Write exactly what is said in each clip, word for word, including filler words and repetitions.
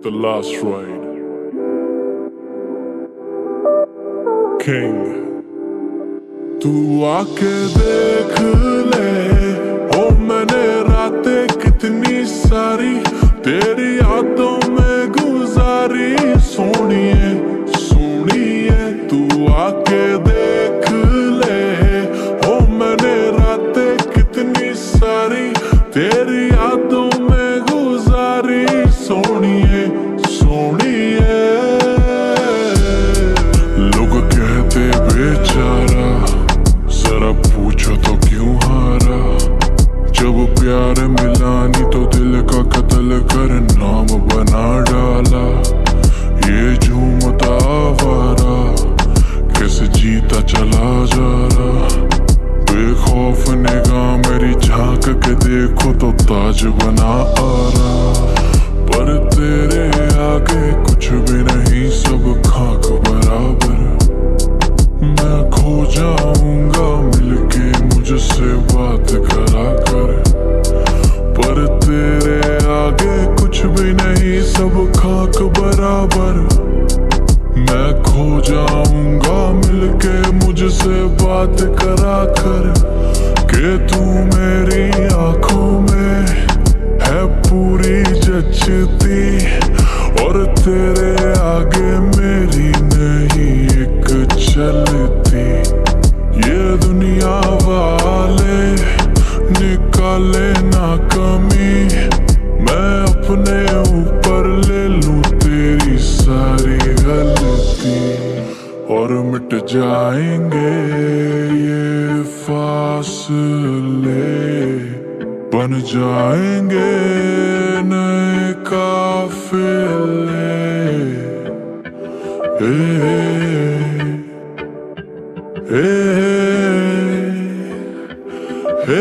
The last ride. King. तू आके देख ले, ओ मैंने रातें कितनी सारी तेरी यादों में गुजारी। सोनिए सोनिए तू आके देख ले, ओ मैंने रातें कितनी सारी तेरी यादों में गुजारी। सोनिए सोनिए लोग कहते बेचारा, जरा पूछो तो क्यों हारा। जब प्यार मिला नहीं तो दिल का कत्ल कर नाम बना डाला। ये झूमता आवारा कैसे जीता चला जा रहा। बेखौफ निगाह मेरी झांक के देखो तो ताज बना आ रहा। पर तेरे आगे कुछ भी नहीं, सब खाक बराबर। मैं खो जाऊंगा मिलके मुझसे बात करा कर। पर तेरे आगे कुछ भी नहीं, सब खाक बराबर। मैं खो जाऊंगा मिलके मुझसे बात करा कर। के तू मेरी आंखों में है पूरी जचती, और तेरे आगे मेरी नहीं एक चलती। ये दुनिया वाले निकाले ना कमी, मैं अपने ऊपर ले लूं तेरी सारी गलती। और मिट जाएंगे ये फासले, बन जाएंगे नए काफिले। ए, ए, ए,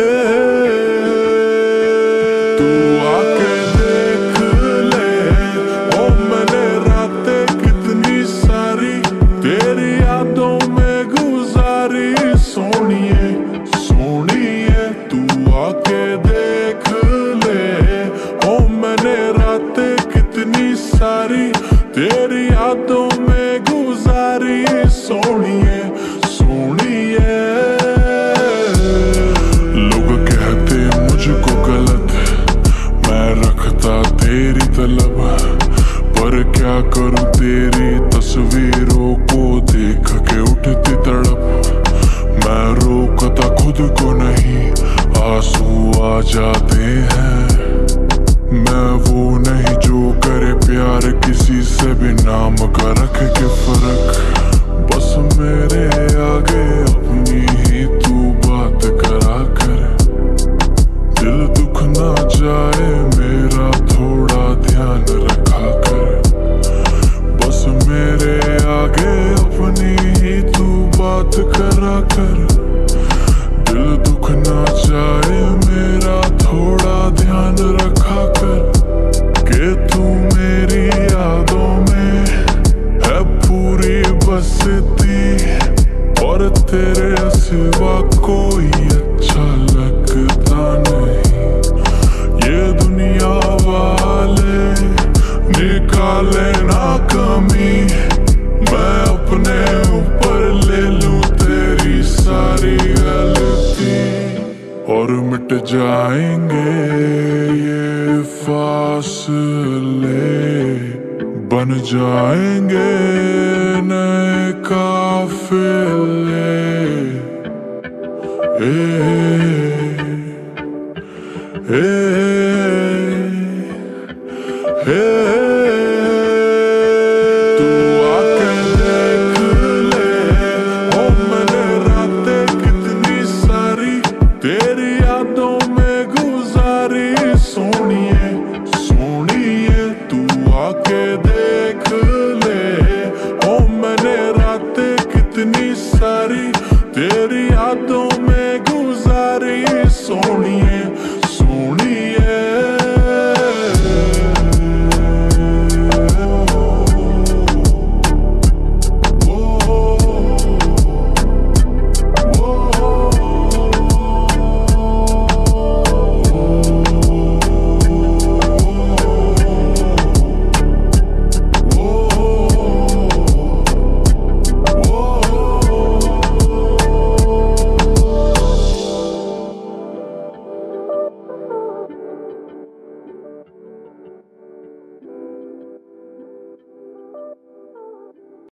तू आके देख ले, ओ मैंने रातें कितनी सारी तेरी यादों में गुजारी। सोनिए सोनिए तू आके देख ले, ओ मैंने रातें कितनी सारी तेरी यादों में गुजारी। सोनिए सोनिए लोग कहते मुझको गलत, मैं रखता तेरी तलब। पर क्या करूं तेरी तस्वीरों को देख के उठती तड़प। मैं रोकता खुद को नहीं, आंसू आ जाते हैं। मैं वो नहीं जो करे प्यार किसी से भी नाम का रख के फर्क। बस मेरे आगे अपनी ही तू बात करा कर। दिल दुख ना जाए मेरा थोड़ा ध्यान रखा कर। बस मेरे आगे अपनी ही तू बात करा कर। दिल दुख ना जाए मेरा थोड़ा ध्यान रखा कर। के तू मेरी यादों में है पूरी बसती, और तेरे सिवा कोई अच्छा लगता नहीं। ये दुनिया वाले निकाले ना कमी, मैं अपने ऊपर ले लूं तेरी सारी गलती। और मिट जाएंगे ये फासले, बन जाएंगे नए काफिले। ए, ए, ए,